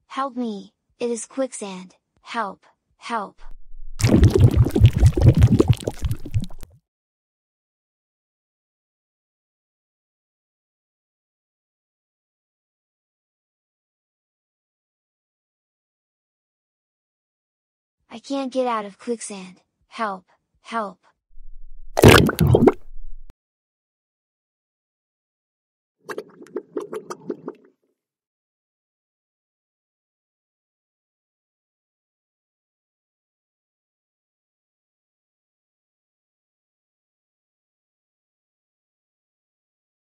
Help me, it is Quicksand, help, help! I can't get out of Quicksand, help, help!